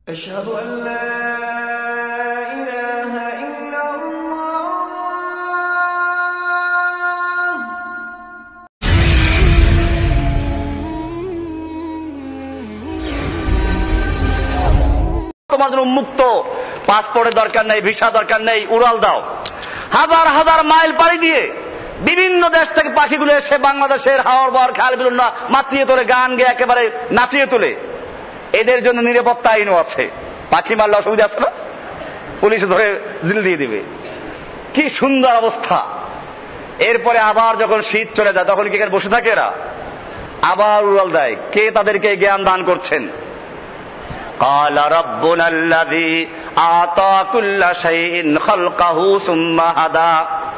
أشهد أن لا إله إلا الله তোমার জন্য উন্মুক্ত, পাসপোর্টের দরকার নেই, ভিসা দরকার নেই, উড়াল দাও। হাজার হাজার মাইল পাড়ি দিয়ে বিভিন্ন দেশ থেকে পাখিগুলো এসে বাংলাদেশের হাওর বর খাল বিল মাতিয়ে তোলে, গান গেয়ে একেবারে নাচিয়ে তোলে। এদের জন্য নিরাপত্তা আইনও আছে। পাখি মারলে অসুবিধা আছে না? পুলিশে ধরে জেল দিয়ে দিবে। কি সুন্দর অবস্থা। এরপরে আবার যখন শীত চলে যায় তখন কি এখানে বসে থাকে এরা? আবার উড়াল দেয়। কে তাদেরকে জ্ঞান দান করছেন? قال ربنا الذي أعطى كل شيء خلقه ثم هدى।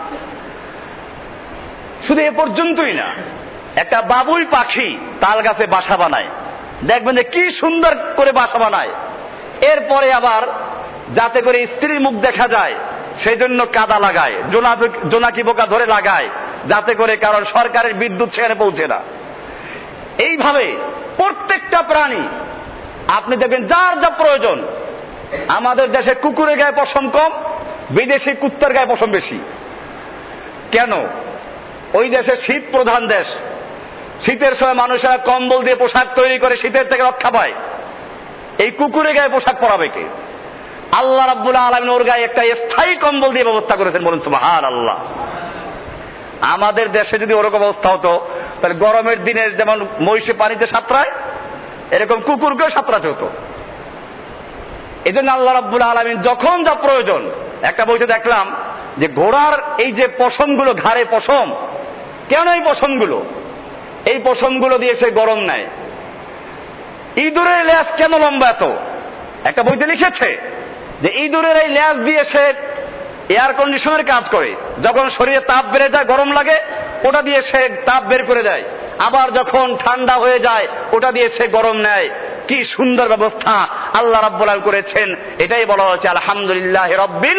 শুধু এ পর্যন্তই না, একটা বাবুই পাখি তাল গাছে বাসা বানায়, দেখবেন যে কি সুন্দর করে বাসা বানায়। এরপরে আবার যাতে করে স্ত্রীর মুখ দেখা যায় সেই জন্য কাদা লাগায়, জোনাকি পোকা ধরে লাগায়, যাতে করে কারণ সরকারের বিদ্যুৎ সেখানে পৌঁছে না। এইভাবে প্রত্যেকটা প্রাণী আপনি দেখবেন যার যা প্রয়োজন। আমাদের দেশে কুকুরের গায়ে পশম কম, বিদেশি কুত্তার গায়ে পশম বেশি। কেন? ওই দেশে শীত প্রধান দেশ। শীতের সময় মানুষেরা কম্বল দিয়ে পোশাক তৈরি করে শীতের থেকে রক্ষা পায়। এই কুকুরের গায়ে পোশাক পরাবে কে? আল্লাহ রাব্বুল আলামিন ওর গায়ে একটা স্থায়ী কম্বল দিয়ে ব্যবস্থা করেছেন। বলুন সুবহানাল্লাহ। আমাদের দেশে যদি ওরকম অবস্থা হতো তাহলে গরমের দিনে যেমন মহিষে পানিতে সাঁতরায়, এরকম কুকুরকেও সাঁতরাতে হতো। এই জন্য আল্লাহ রাব্বুল আলামিন যখন যা প্রয়োজন, একটা বইতে দেখলাম যে ঘোড়ার এই যে পশমগুলো, ঘাড়ে পশম, কেন এই পশমগুলো? এই পশমগুলো দিয়ে সে গরম নেয়। ইঁদুরের ল্যাজ কেন লম্বা এত? একটা বইতে লিখেছে যে ইঁদুরের এই ল্যাজ দিয়ে সে এয়ার কন্ডিশনের কাজ করে। যখন শরীরে তাপ বেড়ে যায়, গরম লাগে, ওটা দিয়ে সে তাপ বের করে দেয়। আবার যখন ঠান্ডা হয়ে যায় ওটা দিয়ে সে গরম নেয়। কি সুন্দর ব্যবস্থা আল্লাহ রাব্বুল আলামিন করেছেন। এটাই বলা হচ্ছে আলহামদুলিল্লাহ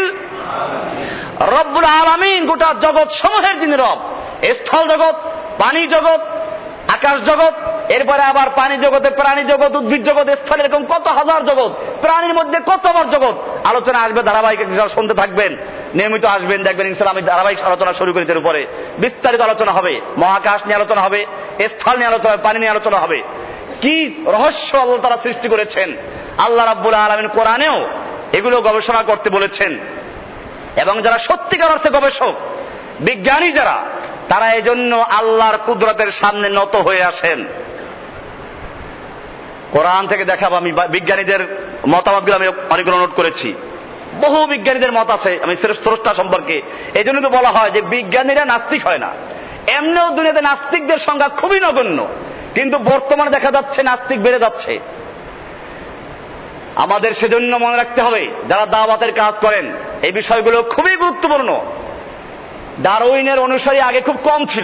রব্বুল আলামিন। গোটা জগৎ সমূহের যিনি রব, স্থল জগৎ, পানি জগৎ, আকাশ জগৎ, এরপরে আবার পানি জগতে প্রাণী জগৎ, উদ্ভিদ জগৎ, স্থল, এরকম কত হাজার জগৎ, প্রাণীর মধ্যে কত আমার জগৎ। আলোচনা আসবে, ধারাবাহিক শুনতে থাকবেন, নিয়মিত আসবেন, দেখবেন ইনশাআল্লাহ আমি ধারাবাহিক আলোচনা শুরু করেছি। এর উপরে বিস্তারিত আলোচনা হবে। মহাকাশ নিয়ে আলোচনা হবে, স্থল নিয়ে আলোচনা হবে, পানি নিয়ে আলোচনা হবে। কি রহস্য আল্লাহ তাআলা সৃষ্টি করেছেন। আল্লাহ রাব্বুল আলামিন কোরআনেও এগুলো গবেষণা করতে বলেছেন। এবং যারা সত্যিকার অর্থে গবেষক, বিজ্ঞানী যারা, তারা এই জন্য আল্লাহর কুদরতের সামনে নত হয়ে আসেন। কোরআন থেকে দেখাবো আমি বিজ্ঞানীদের মতামতগুলো আমি অনেকগুলো নোট করেছি। বহু বিজ্ঞানীদের মত আছে আমি স্রষ্টা সম্পর্কে। এই জন্য তো বলা হয় যে বিজ্ঞানীরা নাস্তিক হয় না। এমনিও দুনিয়াতে নাস্তিকদের সংখ্যা খুবই নগণ্য, কিন্তু বর্তমানে দেখা যাচ্ছে নাস্তিক বেড়ে যাচ্ছে। আমাদের সেজন্য মনে রাখতে হবে, যারা দাওয়াতের কাজ করেন, এই বিষয়গুলো খুবই গুরুত্বপূর্ণ। ডারউইনের অনুসারী আগে খুব কম ছিল,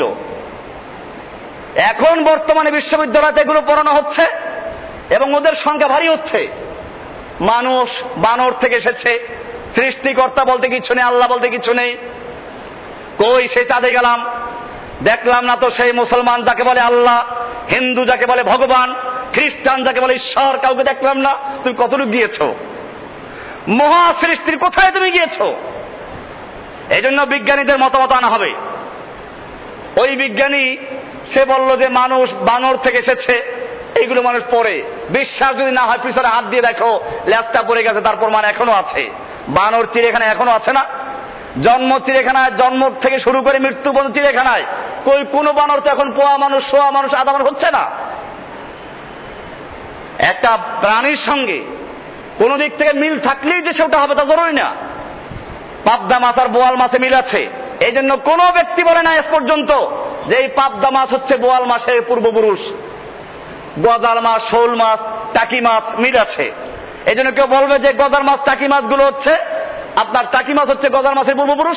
এখন বর্তমানে বিশ্ববিদ্যালয়তে এগুলো পড়ানো হচ্ছে এবং ওদের সংখ্যা ভারী হচ্ছে। মানুষ বানর থেকে এসেছে, সৃষ্টিকর্তা বলতে কিছু নেই, আল্লাহ বলতে কিছু নেই। কই সেই চাঁদে গেলাম, দেখলাম না তো সেই মুসলমান যাকে বলে আল্লাহ, হিন্দু যাকে বলে ভগবান, খ্রিস্টান যাকে বলে ঈশ্বর, কাউকে দেখলাম না। তুমি কতটুকু গিয়েছো? মহা সৃষ্টির কোথায় তুমি গিয়েছো? এই জন্য বিজ্ঞানীদের মতামত আনা হবে। ওই বিজ্ঞানী সে বলল যে মানুষ বানর থেকে এসেছে, এইগুলো মানুষ পড়ে। বিশ্বাস যদি না হয় পিছনে হাত দিয়ে দেখো, ল্যাপটা পড়ে গেছে, তার প্রমাণ এখনো আছে। বানর চিড়িয়াখানায় এখনো আছে না? জন্ম চিড়িয়াখানায়, জন্ম থেকে শুরু করে মৃত্যু পর্যন্ত চিড়িয়াখানায়। কোন বানর তো এখন পোয়া মানুষ, সোয়া মানুষ, আধা মানুষ হচ্ছে না। একটা প্রাণীর সঙ্গে কোন দিক থেকে মিল থাকলেই যে সেটা হবে তা জরুরি না। পাবদা মাছ আর বোয়াল মাছে মিল আছে। এই জন্য কোন ব্যক্তি বলে না এস পর্যন্ত যে এই পাবদা মাছ হচ্ছে বোয়াল মাছের পূর্বপুরুষ। গজার মাছ, শোল মাছ, টাকি মাছ মিল আছে। এই জন্য কেউ বলবে যে গজার মাছ, টাকি মাছগুলো হচ্ছে আপনার, টাকি মাছ হচ্ছে গজার মাছের পূর্বপুরুষ।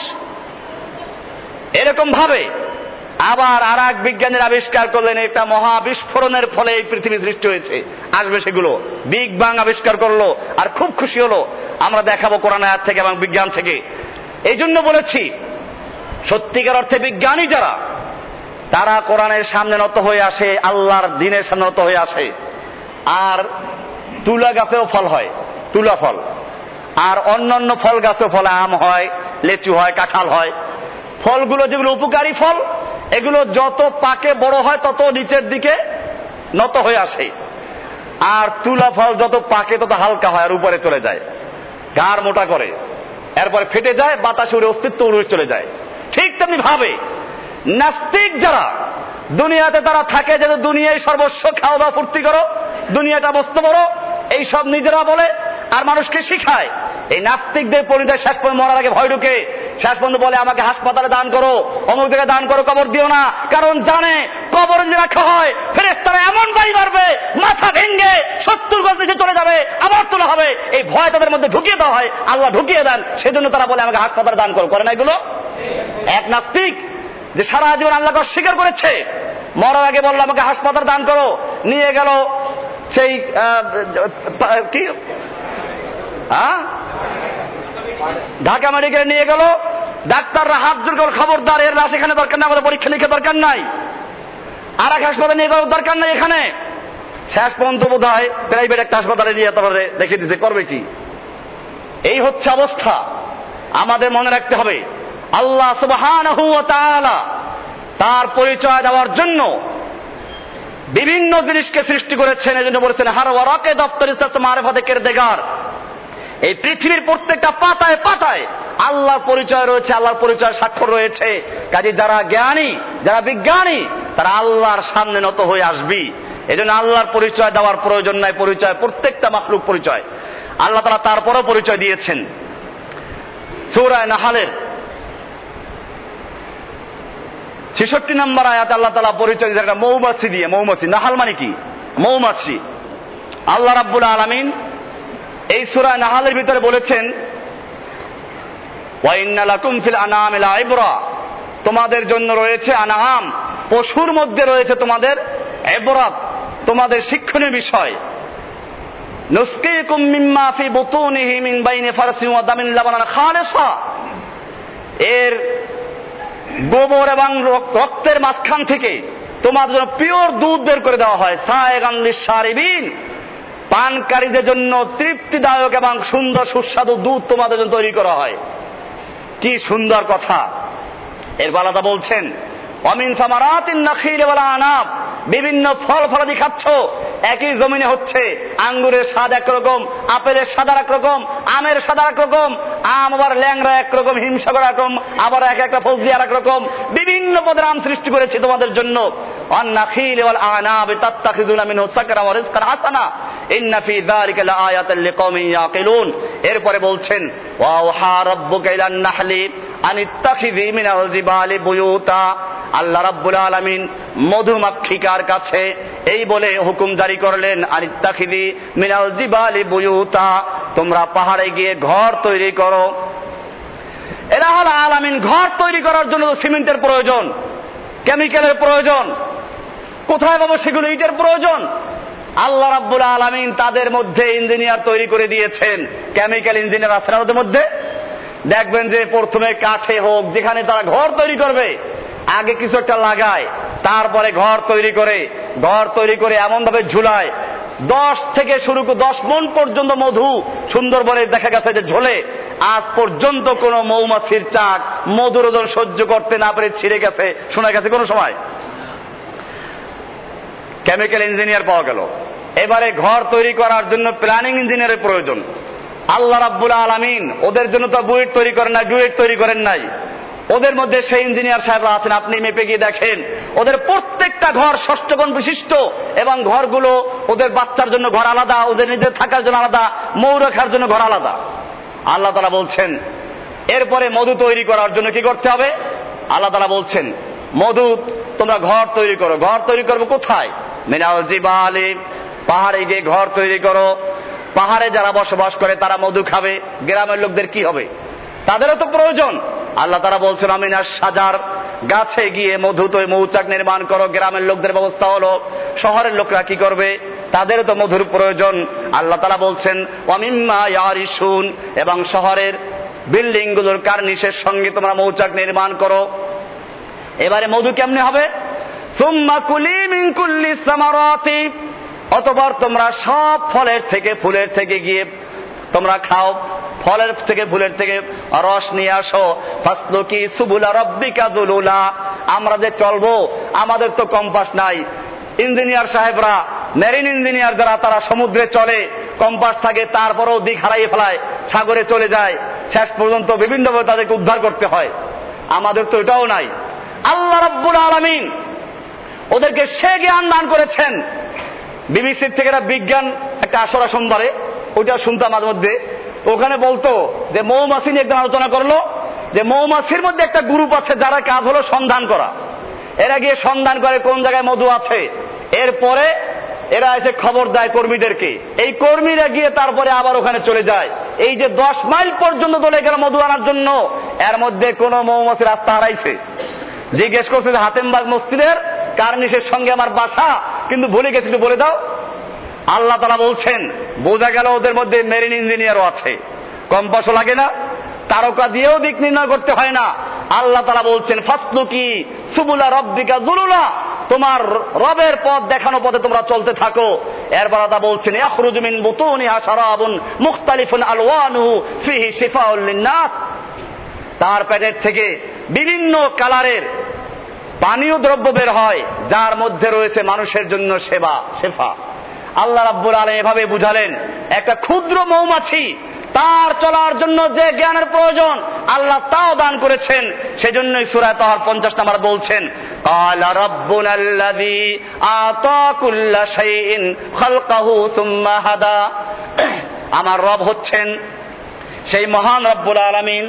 এরকম ভাবে আবার আর এক বিজ্ঞানীর আবিষ্কার করলেন, একটা মহা বিস্ফোরণের ফলে এই পৃথিবী সৃষ্টি হয়েছে। আসবে সেগুলো, বিগ বাং আবিষ্কার করলো, আর খুব খুশি হলো। আমরা দেখাবো কোরআন আয়াত থেকে এবং বিজ্ঞান থেকে। এই জন্য বলেছি, সত্যিকার অর্থে বিজ্ঞানী যারা, তারা কোরআনের সামনে নত হয়ে আসে, আল্লাহর দ্বীনের সামনে নত হয়ে আসে। আর তুলা গাছেও ফল হয়, তুলা ফল। আর অন্যান্য ফল গাছে ফলে আম হয়, লেচু হয়, কাঁঠাল হয়। ফলগুলো যেগুলো উপকারী ফল, এগুলো যত পাকে বড় হয় তত নিচের দিকে নত হয়ে আসে। আর তুলা ফল যত পাকে তত হালকা হয় আর উপরে চলে যায়, গাঢ় মোটা করে, এরপরে ফেটে যায়, বাতাসে উড়ে অস্তিত্ব উড়ে চলে যায়। ঠিক তেমনি ভাবে নাস্তিক যারা দুনিয়াতে তারা থাকে যে দুনিয়ায় সর্বস্ব, খাওয়া দাওয়া ফুর্তি করো, দুনিয়াটা বস্তু বড়, এইসব নিজেরা বলে আর মানুষকে শিখায়। এই নাস্তিকদের পরিচয় শেষ পর্যন্ত মরার আগে ভয় ঢুকে শেষ পর্যন্ত বলে আমাকে হাসপাতালে দান করো, অমুক জায়গায় দান করো, কবর দিও না। কারণ জানে কবর যদি রাখা হয় ফেরেশতারা এমন বাড়ি মারবে, মাথা ভেঙে 70 গজ নিচে চলে যাবে, আবার তোলা হবে। এই ভয় তাদের মধ্যে ঢুকিয়ে দেওয়া হয়, আল্লাহ ঢুকিয়ে দেন, সেজন্য তারা বলে আমাকে হাসপাতালে দান করো। করে না এগুলো? এক নাস্তিক যে সারা জীবন আল্লাহকে অস্বীকার করেছে, মরার আগে বললো আমাকে হাসপাতাল দান করো, নিয়ে গেল সেই কি ঢাকা মেডিকেলে নিয়ে গেল, ডাক্তাররা হাত জোর করে খবরদার, এর লাশ এখানে দরকার নাই, আমাদের পরীক্ষা নিরীক্ষা দরকার নাই। আর এক হাসপাতালে নিয়ে যাওয়ার দরকার নাই এখানে। শেষ পর্যন্ত বোধ হয় প্রাইভেট একটা হাসপাতালে নিয়ে তারপরে রেখে দিতে, করবে কি? এই হচ্ছে অবস্থা। আমাদের মনে রাখতে হবে আল্লাহ সুবহানাহু ওয়া তাআলা তার পরিচয় দেওয়ার জন্য বিভিন্ন জিনিসকে সৃষ্টি করেছেন। এজন্য বলেছেন হার ওয়ারাকে দফতর ইসলাত মারিফাতে কিরদেগার। এই পৃথিবীর প্রত্যেকটা পাতায় পাতায় আল্লাহর পরিচয় রয়েছে, আল্লাহর পরিচয় স্বাক্ষর রয়েছে। কাজে যারা জ্ঞানী, যারা বিজ্ঞানী, তারা আল্লাহর সামনে নত হয়ে আসবি। এজন্য আল্লাহর পরিচয় দেওয়ার প্রয়োজন নাই। পরিচয় প্রত্যেকটা মাখলুক পরিচয় আল্লাহ তাআলা তারপরও পরিচয় দিয়েছেন। সূরা নাহলের 66 নম্বর আয়াতে আল্লাহ তাআলা পরিচয় দিয়েছেন একটা মৌমাছি দিয়ে। মৌমাছি, নাহাল মানে কি? মৌমাছি। আল্লাহ রাব্বুল আলামিন এই সূরা নাহলের ভিতরে বলেছেন ওয়া ইন্না লাকুম ফিল আনামি লাইবরা, তোমাদের জন্য রয়েছে আনাম, পশুর মধ্যে রয়েছে তোমাদের ইবরাত, তোমাদের শিক্ষণীয় বিষয়। নুসকিকুম মিম্মা ফি বুতুনিহি মিন বাইনি ফারসিন ওয়া দামিন লাবানান খালিসা, এর গোবর এবং রক্তের মাঝখান থেকে তোমাদের জন্য পিওর দুধ বের করে দেওয়া হয়। সায়গান লিশারিবিন, পানকারীদের জন্য তৃপ্তিদায়ক এবং সুন্দর সুস্বাদু দুধ তোমাদের জন্য তৈরি করা হয়। কি সুন্দর কথা! এর বালাদা বলছেন অমিন সামারাতিন নাখিল ওয়াল আনাব, বিভিন্ন ফল ফলাদি খাচ্ছ, একই জমিনে হচ্ছে। আঙ্গুরের স্বাদ একরকম, আপেলের স্বাদ একরকম, আমের স্বাদ একরকম, আম আবার ল্যাংড়া একরকম, হিমসাগর একরকম, আবার এক একটা ফজলি আর একরকম। বিভিন্ন পদের আম সৃষ্টি করেছি তোমাদের জন্য। ওয়ান নাখিল ওয়াল আনাব তাত্তাখিযুনা মিনহু সাকরা ওয়া রিজকান হাসানা ইন্না ফি যালিকা লাআয়াতাল লিকওমিন ইয়াকিলুন। এরপরে বলছেন ওয়া ওহা রাব্বুকা ইলান নাহলি আনিত্তাখিযি মিনাল জিবালি বুয়ুতা, আল্লাহ রাব্বুল আলামিন মধুমাক্ষিকার কাছে এই বলে হুকুম জারি করলেন আনিত্তাখিযি মিনাল জিবালি বুয়ুতা, তোমরা পাহাড়ে গিয়ে ঘর তৈরি করো। ইলাহুল আলামিন ঘর তৈরি করার জন্য তো সিমেন্টের প্রয়োজন, কেমিক্যালের প্রয়োজন, কোথায় পাবো সেগুলো? ইটের প্রয়োজন। আল্লাহ রাব্বুল আলামিন তাদের মধ্যে ইঞ্জিনিয়ার তৈরি করে দিয়েছেন। কেমিক্যাল ইঞ্জিনিয়ার আছে না ওদের মধ্যে? দেখবেন যে প্রথমে কাঠে হোক, যেখানে তারা ঘর তৈরি করবে আগে কিছু একটা লাগায়, তারপরে ঘর তৈরি করে, ঘর তৈরি করে এমন ভাবে ঝুলায় 10 থেকে শুরু করে 10 মণ পর্যন্ত মধু সুন্দরবনে দেখা গেছে যে ঝোলে। আজ পর্যন্ত কোন মৌমাছির চাক মধুর ওজন সহ্য করতে না পেরে ছিঁড়ে গেছে শোনা গেছে কোন সময়? কেমিক্যাল ইঞ্জিনিয়ার পাওয়া গেল। এবারে ঘর তৈরি করার জন্য প্ল্যানিং ইঞ্জিনিয়ারের প্রয়োজন। আল্লাহ রাব্বুল আলামিন ওদের জন্য তো বুয়েট তৈরি করেন নাই, ডুয়েট তৈরি করেন নাই। ওদের মধ্যে সেই ইঞ্জিনিয়ার সাহেবরা আছেন, আপনি মেপে গিয়ে দেখেন ওদের প্রত্যেকটা ঘর ষষ্ঠকোণ বিশিষ্ট, এবং ঘরগুলো ওদের বাচ্চার জন্য ঘর আলাদা, ওদের নিজের থাকার জন্য আলাদা, মৌ রাখার জন্য ঘর আলাদা। আল্লাহ তাআলা বলছেন এরপরে মধু তৈরি করার জন্য কি করতে হবে? আল্লাহ তাআলা বলছেন মধু তোমরা ঘর তৈরি করো। ঘর তৈরি করবো কোথায়? মিনাল জিবালি, পাহাড়ে গিয়ে ঘর তৈরি করো। পাহাড়ে যারা বসবাস করে তারা মধু খাবে, গ্রামের লোকদের কি হবে? তাদেরও তো প্রয়োজন। আল্লাহ তাআলা বলছেন আমিনাস সাজার, গাছে গিয়ে মধু তো মৌচাক নির্মাণ করো। গ্রামের লোকদের ব্যবস্থা হলো, শহরের লোকরা কি করবে? তাদেরও তো মধুর প্রয়োজন। আল্লাহ তাআলা বলছেন ওয়ামিম্মা ইয়ারিশুন, এবং শহরের বিল্ডিং গুলোর কার্নিশের সঙ্গে তোমরা মৌচাক নির্মাণ করো। এবারে মধু কেমনে হবে? সুম্মা কুলি মিন কুল্লি সামারাতি, অতঃপর তোমরা সব ফলের থেকে ফুলের থেকে গিয়ে তোমরা খাও, ফলের থেকে ফুলের থেকে রস নিয়ে আসো। ফাসলুকি সুবুলা রাব্বিকা যুলুলা। আমরা যে চলবো, আমাদের তো কম্পাস নাই। ইঞ্জিনিয়ার সাহেবরা, মেরিন ইঞ্জিনিয়ার যারা, তারা সমুদ্রে চলে, কম্পাস থাকে, তারপরেও দিক হারাইয়ে ফেলায়, সাগরে চলে যায়, শেষ পর্যন্ত বিভিন্নভাবে তাদেরকে উদ্ধার করতে হয়। আমাদের তো এটাও নাই। আল্লাহ রাব্বুল আলামিন ওদেরকে সে জ্ঞান দান করেছেন। বিবিসির থেকে একটা বিজ্ঞান একটা আসরা সোমবারে, ওইটা শুনতাম মাঝে মধ্যে। ওখানে বলতো যে মৌমাছি নিয়ে একদম আলোচনা করলো যে মৌমাছির মধ্যে একটা গ্রুপ আছে যারা কাজ হলো সন্ধান করা। এরা গিয়ে সন্ধান করে কোন জায়গায় মধু আছে, এরপরে এরা এসে খবর দেয় কর্মীদেরকে। এই কর্মীরা গিয়ে তারপরে আবার ওখানে চলে যায়। এই যে 10 মাইল পর্যন্ত চলে গেল মধু আনার জন্য, এর মধ্যে কোন মৌমাছি রাস্তা হারাইছে? জিজ্ঞেস করছে যে হাতেমবাগ মসজিদের কার্নিশের সঙ্গে আমার বাসা, কিন্তু ভুলে গেছি, একটু বলে দাও। আল্লাহ তাআলা বলছেন, বোঝা গেল ওদের মধ্যে মেরিন ইঞ্জিনিয়ারও আছে, কম্পাসও লাগে না, তারকা দিয়েও দিক নির্ণয় করতে হয় না। আল্লাহ তাআলা বলছেন ফাসলুকি সুবুলা রাব্বিকা যুলুলা, তোমার রবের পথ দেখানো পথে তোমরা চলতে থাকো। এরপর আল্লাহ বলছেন ইয়াখরুজু মিন বুতুনিহা শারাবুন মুখতালিফুন আলওয়ানুহু ফিহি শিফাউল লিন-নাস, তার পেটের থেকে বিভিন্ন কালারের পানীয় দ্রব্য বের হয়, যার মধ্যে রয়েছে মানুষের জন্য শেফা। আল্লাহ রাব্বুল আলামিন এভাবে বুঝালেন, একটা ক্ষুদ্র মৌমাছি তার চলার জন্য যে জ্ঞানের প্রয়োজন আল্লাহ তাও দান করেছেন। সেজন্যই সূরা তাহার 50 নম্বর বলছেন ক্বালা রাব্বুনাল্লাযী আতা কুল্লা শাইইন খালকাহু সুম্মা হাদা। আমার রব হচ্ছেন সেই মহান রব্বুল আলামিন,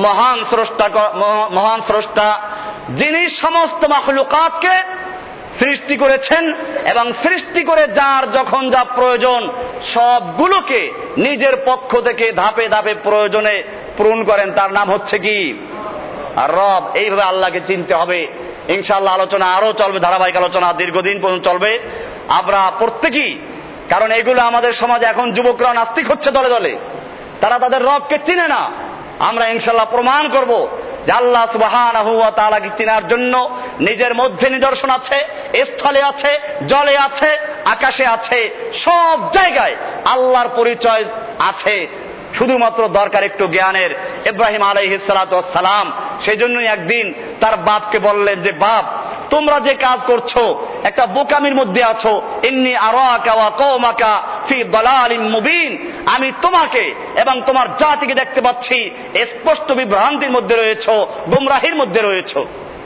মহান স্রষ্টা, যিনি সমস্ত মাখলুকাতকে সৃষ্টি করেছেন এবং সৃষ্টি করে যার যখন যা প্রয়োজন সবগুলোকে নিজের পক্ষ থেকে ধাপে ধাপে প্রয়োজনে পূরণ করেন। তার নাম হচ্ছে কি? রব। এইভাবে আল্লাহকে চিনতে হবে। ইনশাআল্লাহ আলোচনা আরো চলবে, ধারাবাহিক আলোচনা দীর্ঘদিন পর্যন্ত চলবে। আমরা প্রত্যেকেই, কারণ এগুলো আমাদের সমাজে এখন যুবকরা নাস্তিক হচ্ছে দলে দলে, তারা তাদের রবকে চিনে না। আমরা ইনশাআল্লাহ প্রমাণ করব যে আল্লাহ সুবহানাহু ওয়া তাআলাকে চিনার জন্য নিজের মধ্যে নিদর্শন আছে, স্থলে আছে, জলে আছে, আকাশে আছে, সব জায়গায় আল্লাহর পরিচয় আছে। শুধুমাত্র দরকার একটু জ্ঞানের। ইব্রাহিম আলাইহিস সালাতু ওয়াস সালাম সেজন্যই একদিন তার বাপকে বললেন যে বাপ, তোমরা যে কাজ করছো একটা বোকামির মধ্যে আছো। ইন্নী আরাকা ওয়া কওমাকা ফি দালালিম মুবিন, আমি তোমাকে এবং তোমার জাতিকে দেখতে পাচ্ছি স্পষ্ট বিভ্রান্তির মধ্যে রয়েছো, গুমরাহির মধ্যে রয়েছো।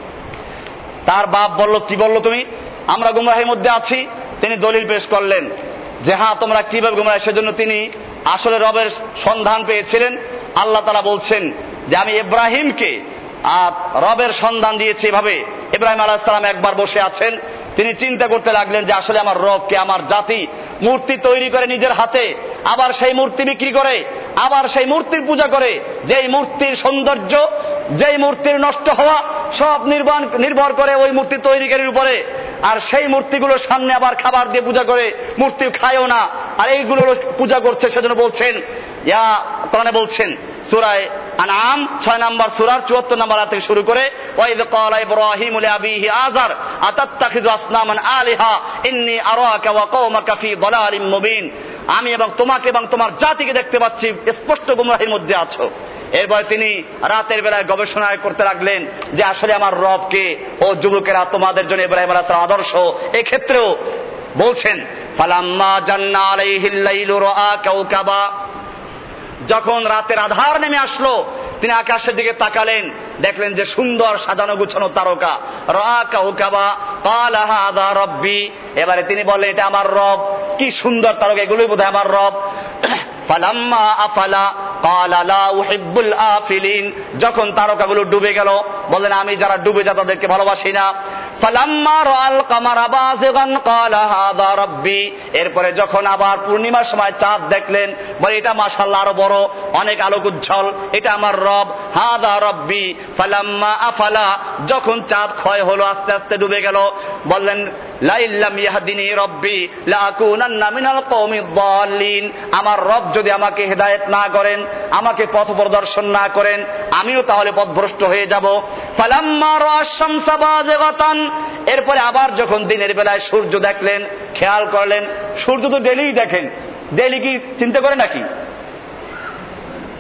তার বাপ বলল, কি বললো তুমি? আমরা গুমরাহির মধ্যে আছি। তিনি দলিল পেশ করলেন যে হ্যাঁ, তোমরা কিভাবে গুমরাহ। সেজন্য তিনি আসলে রবের সন্ধান পেয়েছিলেন। আল্লাহ তাআলা বলছেন যে আমি ইব্রাহিমকে রবের সন্ধান দিয়েছি এভাবে। ইব্রাহিম আলাইহিস সালাম একবার বসে আছেন, তিনি চিন্তা করতে লাগলেন যে আসলে আমার রবকে, আমার জাতি মূর্তি তৈরি করে নিজের হাতে, আবার সেই মূর্তি বিক্রি করে, আবার সেই মূর্তির পূজা করে। যেই মূর্তির সৌন্দর্য, যেই মূর্তির নষ্ট হওয়া সব নির্ভর করে ওই মূর্তি তৈরিকারীর উপরে। আর সেই মূর্তিগুলোর সামনে আবার খাবার দিয়ে পূজা করে, মূর্তি খায়ও না, আর এইগুলো পূজা করছে। সেজন্য বলছেন, কোরআনে বলছেন সূরা আনআম 6 নম্বর সূরার 74 নম্বর আয়াত থেকে শুরু করে ওয়াইদ ক্বালা ইব্রাহিমু লিআবিহি আযার আতাত্তাখিযু আসনামান আলিহা ইন্নী আরাকা ওয়া কওমাকা ফি দালালিম মুবিন, আমি এবং তোমাকে এবং তোমার জাতিকে দেখতে পাচ্ছি স্পষ্ট গুমরাহির মধ্যে আছো। এরপর তিনি রাতের বেলায় গবেষণা করতে লাগলেন যে আসলে আমার রবকে। ও যুবকেরা, তোমাদের জন্য ইব্রাহিম আলাইহিস সালাম আদর্শ। এই ক্ষেত্রেও বলছেন ফালাম্মা জান্না আলাইহিল লাইলু রাআ কাওকাবা, যখন রাতের আধার নেমে আসলো তিনি আকাশের দিকে তাকালেন, দেখলেন যে সুন্দর সাজানো গুছানো তারকা। রাআ কাওকাবা ক্বালা হাযা রাব্বি, এবারে তিনি বললেন এটা আমার রব। কি সুন্দর তারকা, এগুলোই বোধহয় আমার রব। ফালাম্মা আফালা ক্বালা লা উহিব্বুল আফিলিন, যখন তারকাগুলো ডুবে গেল বললেন আমি যারা ডুবে যায় তাদেরকে ভালোবাসি না। ফালাম্মা রাআল কামারা বাযিগান ক্বালা হাযা রাব্বি, এরপরে যখন আবার পূর্ণিমার সময় চাঁদ দেখলেন বলে এটা মাশাআল্লাহ আরো বড়, অনেক আলোক উজ্জ্বল, এটা আমার রব। হাযা রাব্বি। ফালাম্মা আফালা, যখন চাঁদ ক্ষয় হলো, আস্তে আস্তে ডুবে গেল, বললেন লা ইল্লাম ইয়াহদিনি রাব্বি লাআকুনান্না মিনাল কওমিদ দাল্লিন, আমার রব যদি আমাকে হেদায়েত না করেন, আমাকে পথ প্রদর্শন না করেন, আমিও তাহলে পথভ্রষ্ট হয়ে যাব। ফালাম্মা রাআশ শামসা বাযিগাতান, এরপরে আবার যখন দিনের বেলায় সূর্য দেখলেন, খেয়াল করলেন সূর্য তো ডেইলি দেখেন, ডেইলি কি চিন্তা করে নাকি?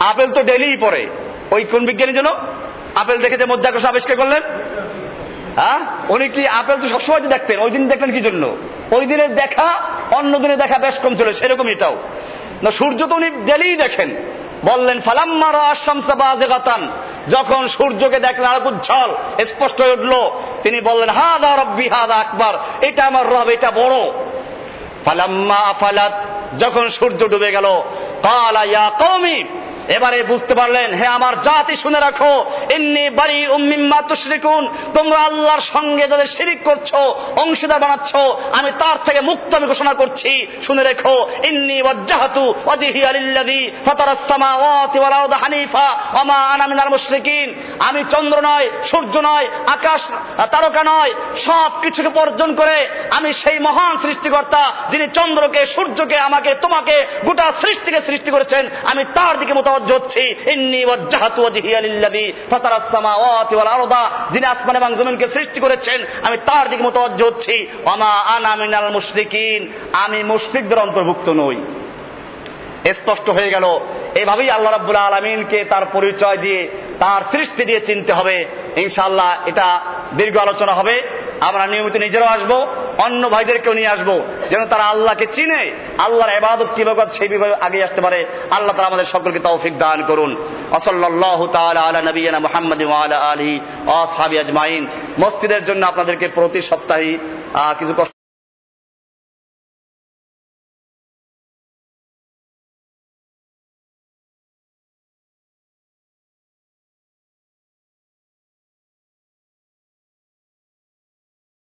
আপেল তো ডেইলি পড়ে, ওই কোন বিজ্ঞানী যেন আপেল দেখে যে মধ্যাকর্ষণ আবিষ্কার করলেন? হ্যাঁ, উনি কি আপেল তো সবসময় দেখতেন, ওই দিন দেখলেন কি জন্য? ওই দিনের দেখা অন্য দিনে দেখা বেশ কম ছিল, সেরকম এটাও না। সূর্য তো উনি ডেলি দেখেন। বললেন ফালাম্মা রাআ শামসা বাযিগাতান, যখন সূর্যকে দেখলেন আলোক উজ্জ্বল স্পষ্ট হয়ে উঠল, তিনি বললেন হাযা রাব্বি হাযা আকবার, এটা আমার রব, এটা বড়। ফালাম্মা আফালাত, যখন সূর্য ডুবে গেল, ক্বালা ইয়া কওমি, এবারে বুঝতে পারলেন হে আমার জাতি শুনে রাখো, ইন্নী বারিউম মিম্মা তুশরিকুন, তোমরা আল্লাহর সঙ্গে যাদের শিরিক করছো, অংশীদার বানাচ্ছো, আমি তার থেকে মুক্ত আমি ঘোষণা করছি। শুনে রেখো, ইন্নী ওয়াজ্জাহতু ওয়াজহিয়া লিল্লাযী ফাতারাস সামাওয়াতি ওয়াল আরদা হানিফা ওয়া মা আনা মিনাল মুশরিকিন, আমি চন্দ্র নয়, সূর্য নয়, আকাশ তারকা নয়, সব কিছুকে বর্জন করে আমি সেই মহান সৃষ্টিকর্তা যিনি চন্দ্রকে, সূর্যকে, আমাকে, তোমাকে, গোটা সৃষ্টিকে সৃষ্টি করেছেন, আমি তার দিকে মুতাওয়াজ্জিহ হচ্ছি। ইন্নী ওয়াজ্জাহতু ওয়াজহিয়া লিল্লাযী ফাতারাস সামাওয়াতি ওয়াল আরদা, যিনি আসমান এবং জমিনকে সৃষ্টি করেছেন, আমি তার দিকে মুতাওয়াজ্জিহ হচ্ছি। ওয়া মা আনা মিনাল মুশরিকিন, আমি মুশরিকদের অন্তর্ভুক্ত নই। স্পষ্ট হয়ে গেল। এভাবেই আল্লাহ রাব্বুল আলামিনকে তার পরিচয় দিয়ে, তার সৃষ্টি দিয়ে চিনতে হবে। ইনশাআল্লাহ এটা দীর্ঘ আলোচনা হবে। আমরা নিয়মিত নিজেরাও আসবো, অন্য ভাইদেরকেও নিয়ে আসবো, যেন তারা আল্লাহকে চিনে, আল্লাহর ইবাদত কিভাবে সেই বিভাগে আগে আসতে পারে। আল্লাহ তাআলা আমাদের সকলকে তৌফিক দান করুন। সাল্লাল্লাহু তাআলা আলা নবিয়িনা মুহাম্মাদিন ওয়া আলা আলিহি ওয়া আসহাবিহি আজমাইন। মসজিদের জন্য আপনাদেরকে প্রতি সপ্তাহে কিছু